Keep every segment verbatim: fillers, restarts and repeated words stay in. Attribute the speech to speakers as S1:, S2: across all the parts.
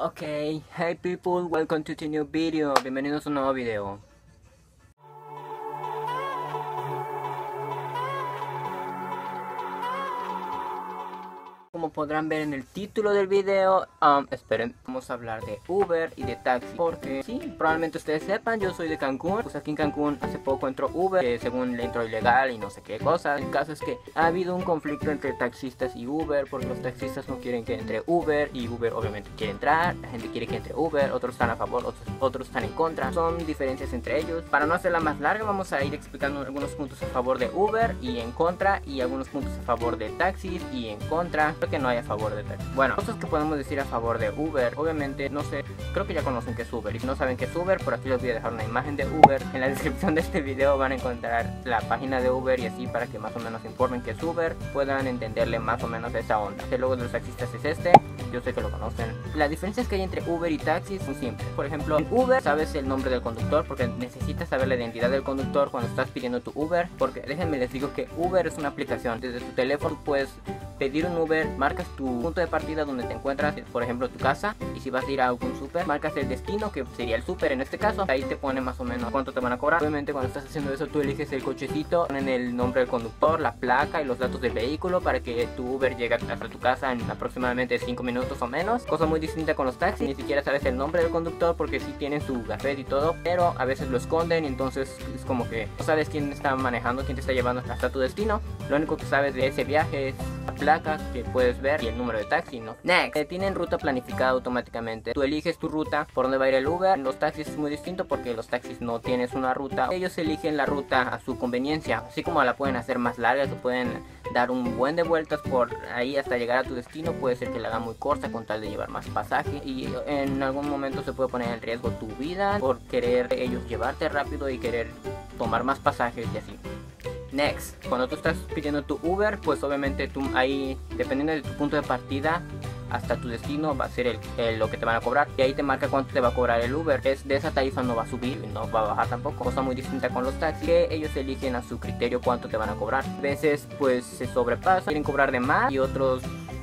S1: Ok, hey people, welcome to the new video. Bienvenidos a un nuevo video. Como podrán ver en el título del video, um, esperen, vamos a hablar de Uber y de taxi. Porque sí, probablemente ustedes sepan, yo soy de Cancún. Pues aquí en Cancún hace poco entró Uber, que según le entró ilegal y no sé qué cosas. El caso es que ha habido un conflicto entre taxistas y Uber, porque los taxistas no quieren que entre Uber y Uber obviamente quiere entrar. La gente quiere que entre Uber, otros están a favor, otros, otros están en contra. Son diferencias entre ellos. Para no hacerla más larga, vamos a ir explicando algunos puntos a favor de Uber y en contra, y algunos puntos a favor de taxis y en contra. Que no hay a favor de taxi. Bueno, cosas que podemos decir a favor de Uber. Obviamente, no sé, creo que ya conocen que es Uber. Y si no saben que es Uber, por aquí les voy a dejar una imagen de Uber. En la descripción de este video van a encontrar la página de Uber y así para que más o menos informen que es Uber, puedan entenderle más o menos esa onda. El logo de los taxistas es este, yo sé que lo conocen. La diferencia que hay entre Uber y taxi es muy simple. Por ejemplo, en Uber sabes el nombre del conductor porque necesitas saber la identidad del conductor cuando estás pidiendo tu Uber. Porque déjenme les digo que Uber es una aplicación. Desde tu teléfono puedes pedir un Uber, marcas tu punto de partida donde te encuentras, por ejemplo tu casa, y si vas a ir a algún súper, marcas el destino que sería el súper en este caso, ahí te pone más o menos cuánto te van a cobrar. Obviamente cuando estás haciendo eso tú eliges el cochecito, ponen el nombre del conductor, la placa y los datos del vehículo para que tu Uber llegue hasta tu casa en aproximadamente cinco minutos o menos. Cosa muy distinta con los taxis, ni siquiera sabes el nombre del conductor porque sí tienen su gafete y todo, pero a veces lo esconden y entonces es como que no sabes quién está manejando, quién te está llevando hasta tu destino. Lo único que sabes de ese viaje es la placa que puedes ver y el número de taxi, ¿no? Next, eh, tienen ruta planificada automáticamente. Tú eliges tu ruta, por dónde va a ir el Uber. En los taxis es muy distinto porque los taxis no tienes una ruta. Ellos eligen la ruta a su conveniencia. Así como la pueden hacer más larga, que pueden dar un buen de vueltas por ahí hasta llegar a tu destino. Puede ser que la hagan muy corta con tal de llevar más pasaje. Y en algún momento se puede poner en riesgo tu vida por querer ellos llevarte rápido y querer tomar más pasajes y así. Next, cuando tú estás pidiendo tu Uber, pues obviamente tú ahí, dependiendo de tu punto de partida hasta tu destino, va a ser el, el, lo que te van a cobrar. Y ahí te marca cuánto te va a cobrar el Uber. Es de esa tarifa no va a subir y no va a bajar tampoco. Cosa muy distinta con los taxis, que ellos eligen a su criterio cuánto te van a cobrar. A veces pues se sobrepasa, quieren cobrar de más y otros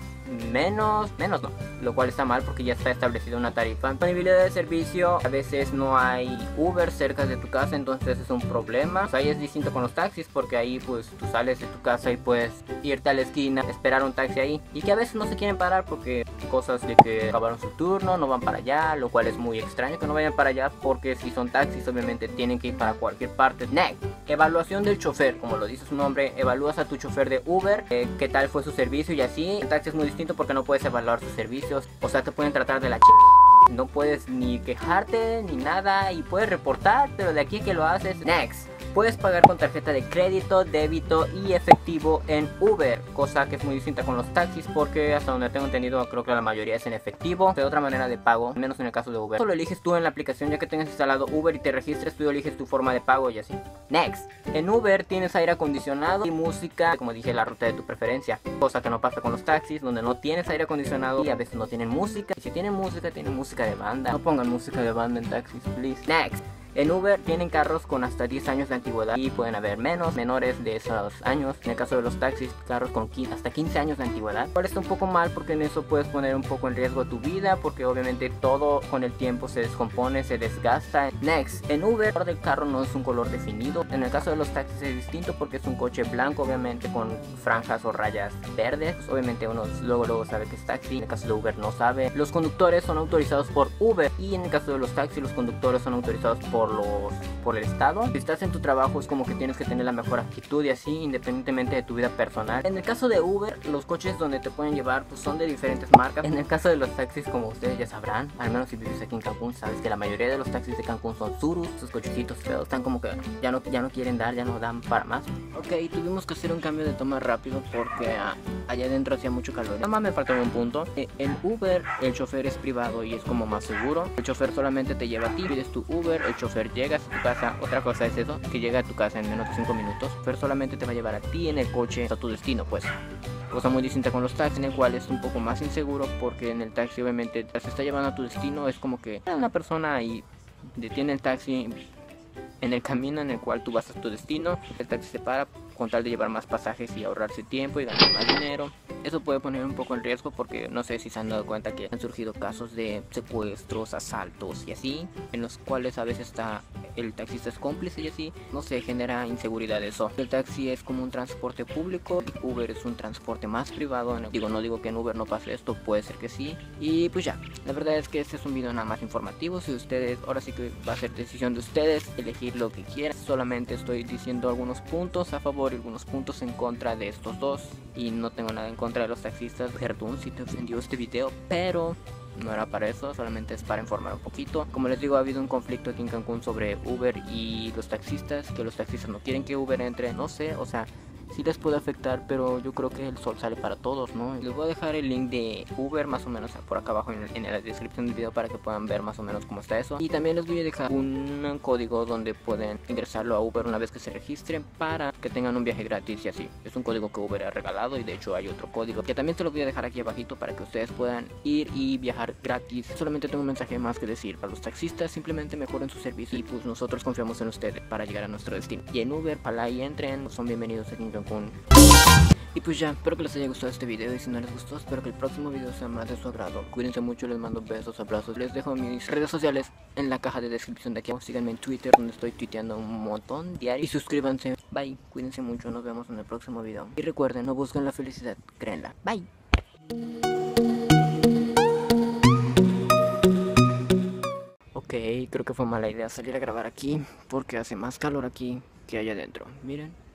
S1: menos, menos no, lo cual está mal porque ya está establecida una tarifa. Disponibilidad de servicio, a veces no hay Uber cerca de tu casa, entonces es un problema. Pues ahí es distinto con los taxis porque ahí pues tú sales de tu casa y puedes irte a la esquina, esperar un taxi ahí, y que a veces no se quieren parar porque cosas de que acabaron su turno, no van para allá, lo cual es muy extraño que no vayan para allá porque si son taxis obviamente tienen que ir para cualquier parte. Next, evaluación del chofer, como lo dice su nombre, evalúas a tu chofer de Uber, eh, qué tal fue su servicio y así. El taxi es muy distinto porque no puedes evaluar sus servicios, o sea te pueden tratar de la ch... no puedes ni quejarte ni nada y puedes reportar, pero de aquí que lo haces. Next, puedes pagar con tarjeta de crédito, débito y efectivo en Uber, cosa que es muy distinta con los taxis porque hasta donde tengo entendido creo que la mayoría es en efectivo. De otra manera de pago, menos en el caso de Uber. Solo eliges tú en la aplicación, ya que tengas instalado Uber y te registres, tú eliges tu forma de pago y así. Next, en Uber tienes aire acondicionado y música, como dije, la ruta de tu preferencia, cosa que no pasa con los taxis donde no tienes aire acondicionado y a veces no tienen música. Y si tienen música, tienen música de banda. No pongan música de banda en taxis, please. Next, en Uber tienen carros con hasta diez años de antigüedad y pueden haber menos, menores de esos años. En el caso de los taxis, carros con hasta quince años de antigüedad. Ahora está un poco mal porque en eso puedes poner un poco en riesgo tu vida porque obviamente todo con el tiempo se descompone, se desgasta. Next, en Uber el color del carro no es un color definido. En el caso de los taxis es distinto porque es un coche blanco obviamente con franjas o rayas verdes. Pues obviamente uno luego luego sabe que es taxi. En el caso de Uber no sabe. Los conductores son autorizados por Uber y en el caso de los taxis los conductores son autorizados por Por, los, por el estado. Si estás en tu trabajo es como que tienes que tener la mejor actitud y así independientemente de tu vida personal. En el caso de Uber, los coches donde te pueden llevar pues son de diferentes marcas. En el caso de los taxis, como ustedes ya sabrán, al menos si vives aquí en Cancún, sabes que la mayoría de los taxis de Cancún son Surus. Sus cochecitos feos están como que ya no, ya no quieren dar, ya no dan para más. Ok, tuvimos que hacer un cambio de toma rápido porque uh, allá adentro hacía mucho calor. Nada más me faltaba un punto. eh, En Uber el chofer es privado y es como más seguro. El chofer solamente te lleva a ti, pides tu Uber, el chofer llegas a tu casa. Otra cosa es eso, que llega a tu casa en menos de cinco minutos, pero solamente te va a llevar a ti en el coche hasta tu destino, pues. Cosa muy distinta con los taxis, en el cual es un poco más inseguro porque en el taxi obviamente te está llevando a tu destino, es como que una persona y detiene el taxi en el camino en el cual tú vas a tu destino, el taxi se para con tal de llevar más pasajes y ahorrarse tiempo y ganar más dinero. Eso puede poner un poco en riesgo porque no sé si se han dado cuenta que han surgido casos de secuestros, asaltos y así, en los cuales a veces está el taxista es cómplice y así, no sé, genera inseguridad eso. El taxi es como un transporte público, Uber es un transporte más privado. Digo, no digo que en Uber no pase esto, puede ser que sí. Y pues ya, la verdad es que este es un video nada más informativo. Si ustedes, ahora sí que va a ser decisión de ustedes elegir lo que quieran. Solamente estoy diciendo algunos puntos a favor y algunos puntos en contra de estos dos. Y no tengo nada en contra de los taxistas. Perdón si te ofendió este video, pero no era para eso, solamente es para informar un poquito. Como les digo, ha habido un conflicto aquí en Cancún sobre Uber y los taxistas, que los taxistas no quieren que Uber entre, no sé, o sea, sí les puede afectar, pero yo creo que el sol sale para todos, ¿no? Les voy a dejar el link de Uber más o menos por acá abajo en, en la descripción del video para que puedan ver más o menos cómo está eso. Y también les voy a dejar un código donde pueden ingresarlo a Uber una vez que se registren para que tengan un viaje gratis y así. Es un código que Uber ha regalado y de hecho hay otro código que también se los voy a dejar aquí abajito para que ustedes puedan ir y viajar gratis. Solamente tengo un mensaje más que decir para los taxistas: simplemente mejoren su servicio y pues nosotros confiamos en ustedes para llegar a nuestro destino. Y en Uber, para y entren, son bienvenidos aquí en Cancún. Y pues ya, espero que les haya gustado este video y si no les gustó, espero que el próximo video sea más de su agrado. Cuídense mucho, les mando besos, abrazos, les dejo mis redes sociales en la caja de descripción de aquí. Síganme en Twitter donde estoy tuiteando un montón diario y suscríbanse. Bye, cuídense mucho, nos vemos en el próximo video. Y recuerden, no busquen la felicidad, créenla. Bye. Ok, creo que fue mala idea salir a grabar aquí porque hace más calor aquí que allá adentro. Miren.